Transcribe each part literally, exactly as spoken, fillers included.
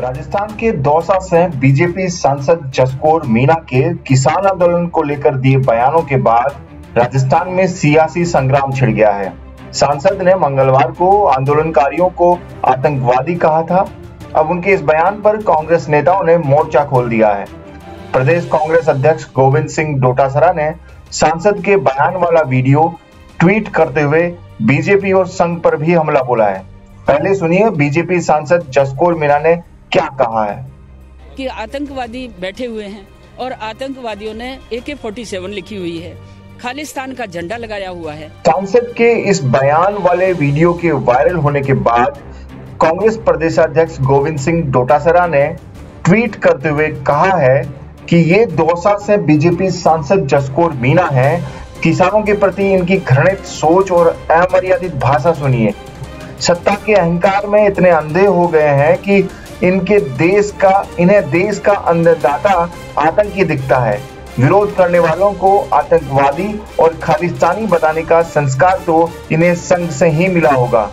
राजस्थान के दौसा से बीजेपी सांसद जसकौर मीणा के किसान आंदोलन को लेकर दिए बयानों के बाद राजस्थान में सियासी संग्राम छिड़ गया है। सांसद ने मंगलवार को आंदोलनकारियों को आतंकवादी कहा था। अब उनके इस बयान पर कांग्रेस नेताओं ने मोर्चा खोल दिया है। प्रदेश कांग्रेस अध्यक्ष गोविंद सिंह डोटासरा ने सांसद के बयान वाला वीडियो ट्वीट करते हुए बीजेपी और संघ पर भी हमला बोला है। पहले सुनिए बीजेपी सांसद जसकौर मीणा ने क्या कहा है। कि आतंकवादी बैठे हुए हैं और आतंकवादियों ने ए के फोर्टी सेवन लिखी हुई है, खालिस्तान का झंडा लगाया हुआ है। सांसद के इस बयान वाले वीडियो के वायरल होने के बाद कांग्रेस प्रदेशाध्यक्ष गोविंद सिंह डोटासरा ने ट्वीट करते हुए कहा है कि ये दौसा से बीजेपी सांसद जसकौर मीणा है। किसानों के प्रति इनकी घृणित सोच और अमर्यादित भाषा सुनिए। सत्ता के अहंकार में इतने अंधे हो गए हैं कि इनके देश का इन्हें देश का अन्नदाता आतंकी दिखता है। विरोध करने वालों को आतंकवादी और खालिस्तानी बताने का संस्कार तो इन्हें संघ से ही मिला होगा।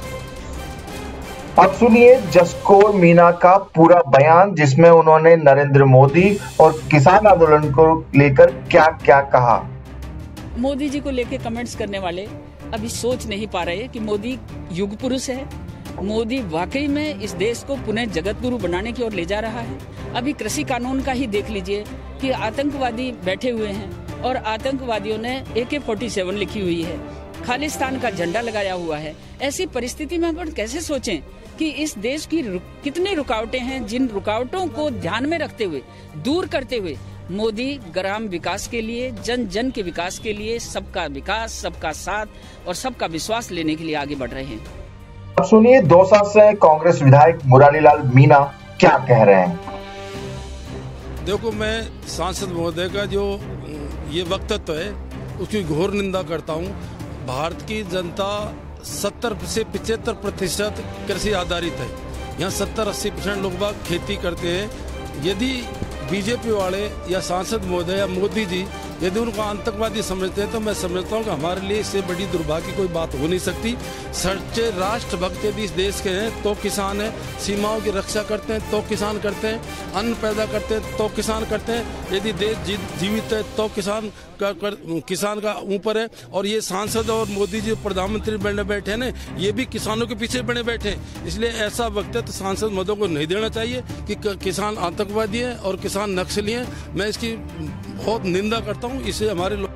अब सुनिए जसकौर मीणा का पूरा बयान, जिसमें उन्होंने नरेंद्र मोदी और किसान आंदोलन को लेकर क्या क्या कहा। मोदी जी को लेकर कमेंट्स करने वाले अभी सोच नहीं पा रहे कि मोदी युग पुरुष है। मोदी वाकई में इस देश को पुनः जगत गुरु बनाने की ओर ले जा रहा है। अभी कृषि कानून का ही देख लीजिए कि आतंकवादी बैठे हुए हैं और आतंकवादियों ने ए के फोर्टी सेवन लिखी हुई है, खालिस्तान का झंडा लगाया हुआ है। ऐसी परिस्थिति में अपन कैसे सोचें कि इस देश की रु, कितनी रुकावटें हैं, जिन रुकावटों को ध्यान में रखते हुए, दूर करते हुए मोदी ग्राम विकास के लिए, जन जन के विकास के लिए, सबका विकास, सबका साथ और सबका विश्वास लेने के लिए आगे बढ़ रहे हैं। अब सुनिए दौसा से कांग्रेस विधायक मुरारीलाल मीणा क्या कह रहे हैं। देखो, मैं सांसद महोदय का जो ये वक्तव्य है उसकी घोर निंदा करता हूँ। भारत की जनता सत्तर से पिछहत्तर प्रतिशत कृषि आधारित है। यहाँ सत्तर अस्सी परसेंट लोग बाग खेती करते हैं। यदि बीजेपी वाले या सांसद महोदय या मोदी जी यदि उनको आतंकवादी समझते हैं तो मैं समझता हूँ कि हमारे लिए इससे बड़ी दुर्भाग्य कोई बात हो नहीं सकती। सच्चे राष्ट्रभक्त यदि इस देश के हैं तो किसान है, सीमाओं की रक्षा करते हैं तो किसान करते हैं, अन्न पैदा करते हैं तो किसान करते हैं। यदि देश जीवित है तो किसान का कर, किसान का ऊपर है। और ये सांसद और मोदी जी प्रधानमंत्री बने बैठे हैं ना, ये भी किसानों के पीछे बने बैठे हैं। इसलिए ऐसा वक्तव्य सांसद महोदय को नहीं देना चाहिए कि किसान आतंकवादी है और किसान नक्सली हैं। मैं इसकी बहुत निंदा करता हूँ। इसे हमारे